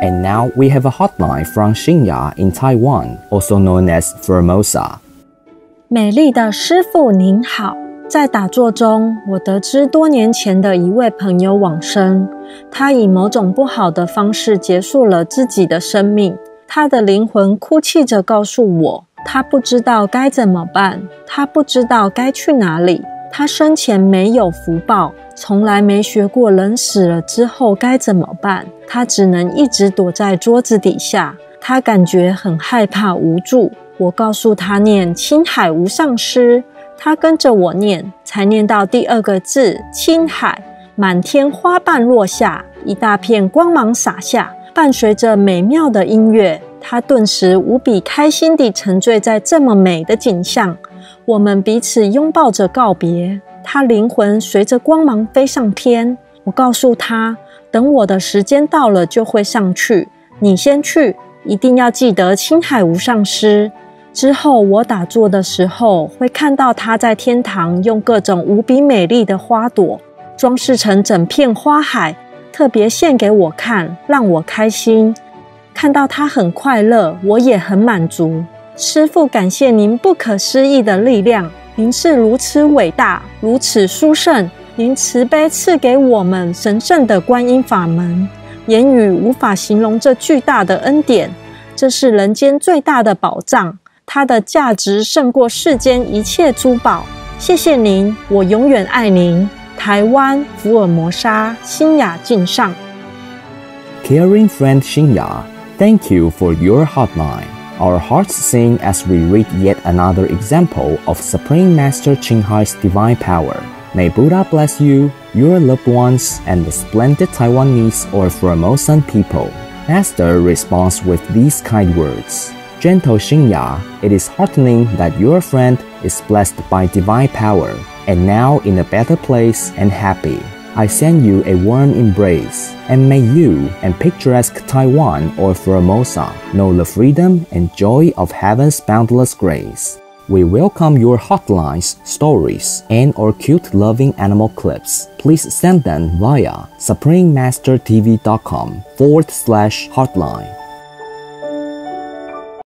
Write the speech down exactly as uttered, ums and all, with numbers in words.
And now we have a hotline from Xinya in Taiwan, also known as Formosa. 美丽的师父您好，在打坐中，我得知多年前的一位朋友往生，他以某种不好的方式结束了自己的生命。他的灵魂哭泣着告诉我，他不知道该怎么办，他不知道该去哪里。他生前没有福报，从来没学过人死了之后该怎么办，他只能一直躲在桌子底下。他感觉很害怕无助，我告诉他念青海无上师，他跟着我念，才念到第二个字青海，满天花瓣落下，一大片光芒洒下，伴随着美妙的音乐，他顿时无比开心地沉醉在这么美的景象。我们彼此拥抱着告别，他灵魂随着光芒飞上天。我告诉他，等我的时间到了就会上去，你先去，一定要记得青海无上师。之后我打坐的时候，会看到他在天堂用各种无比美丽的花朵装饰成整片花海，特别献给我看，让我开心。看到他很快乐，我也很满足。师父，感谢您不可思议的力量，您是如此伟大，如此殊胜，您慈悲赐给我们神圣的观音法门，言语无法形容这巨大的恩典，这是人间最大的宝藏，它的价值胜过世间一切珠宝。谢谢您，我永远爱您。台湾福尔摩沙新雅敬上。 Caring friend Xinya, thank you for your hotline. Our hearts sing as we read yet another example of Supreme Master Ching Hai's divine power. May Buddha bless you, your loved ones, and the splendid Taiwanese or Formosan people. Master responds with these kind words. Gentle Xinya, it is heartening that your friend is blessed by divine power, and now in a better place and happy. I send you a warm embrace, and may you and picturesque Taiwan or Formosa know the freedom and joy of heaven's boundless grace. We welcome your hotlines, stories, and or cute loving animal clips. Please send them via suprememastertv.com forward slash hotline.